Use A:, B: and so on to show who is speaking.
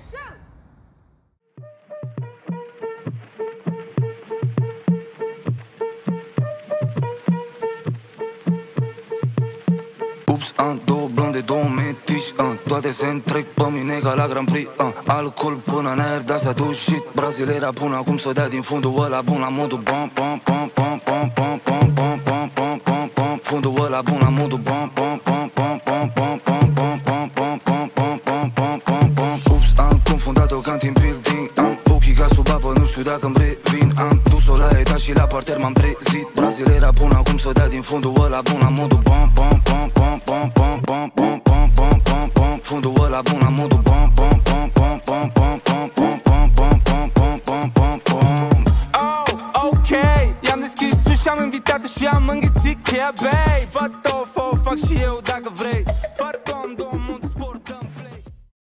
A: Ups, două blonde, două metiși, toate se întrec pe mine ca la Grand Prix, alcool până în aer, de-asta dușit. Brazilera până acum să dea din fundul ăla bun la modul bam, bam, bam, bam, bam, bam, bam, bam, bam, bam, bam, bam. Fundul ăla bun la modul bam, bam, bam, bam, bam, bam, bam, bam, bam, bam, bam, bam, bam, bam, bam, bam. Ups, am confundat-o ca în team building, ochii ca sub apă, nu știu dacă-mi revin. Am dus-o la etaj și la parter m-am trezit. Brazilera până acum să dea din fundul ăla bun la modul bam, bam, bam, bam, bam, bam, bam, bam, bam, bam, bam, bam. Fundul ăla bun la modul bam, bam, bam, bam, bam, bam, bam, bam, bam, bam, bam, bam, bam, bam, bam.
B: Oh, ok, i-am deschis ușa, am invitat-o și am înghițit cheia, babe. Văd-o, fac și eu